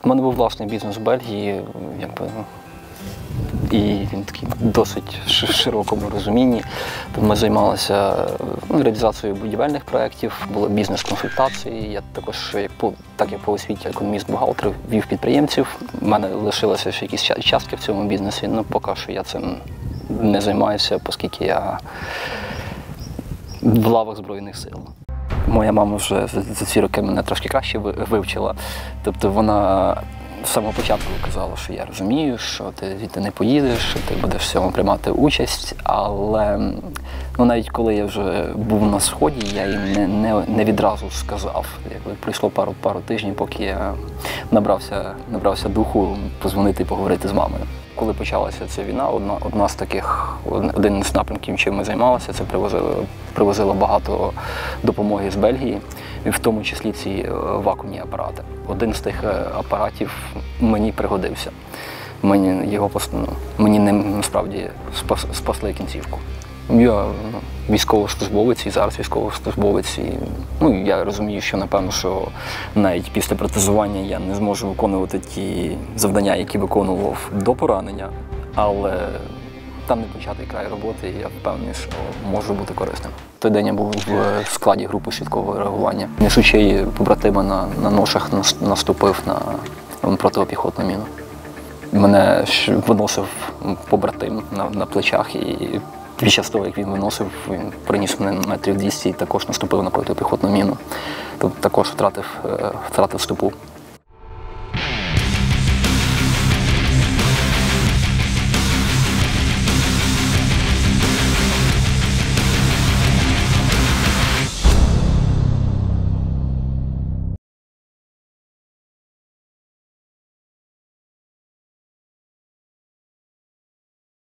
мене був власний бізнес в Бельгії, і він такий досить широкому розумінні. Тобто ми займалися реалізацією будівельних проєктів, були бізнес-консультації. Я також, так як по освіті економіст-бухгалтер, вів підприємців. У мене лишилося ще якісь частки в цьому бізнесі, поки що я цим не займаюся, оскільки я в лавах Збройних сил. Моя мама вже за ці роки мене трошки краще вивчила. Тобто вона з самого початку казала, що я розумію, що ти звідти не поїдеш, що ти будеш в цьому приймати участь. Але навіть коли я вже був на Сході, я їм не відразу сказав. Пройшло пару тижнів, поки я набрався духу позвонити і поговорити з мамою. Коли почалася ця війна, один з напрямків, чим ми займалися, це привозили багато допомоги з Бельгії, і в тому числі ці вакуумні апарати. Один з тих апаратів мені пригодився. Мені насправді спасли кінцівку. Я військовослужбовець і зараз військовослужбовець. Я розумію, що напевно, що навіть після протезування я не зможу виконувати ті завдання, які виконував до поранення, але там не початий край роботи, і я впевнений, що можу бути корисним. Той день я був в складі групи швидкого реагування. Несучий побратима на ношах наступив на протипіхотну міну. Мене виносив побратим на плечах, і під час того, як він виносив, він приніс мене метрів 200 і також наступив на протипіхотну міну. Тобто також втратив стопу.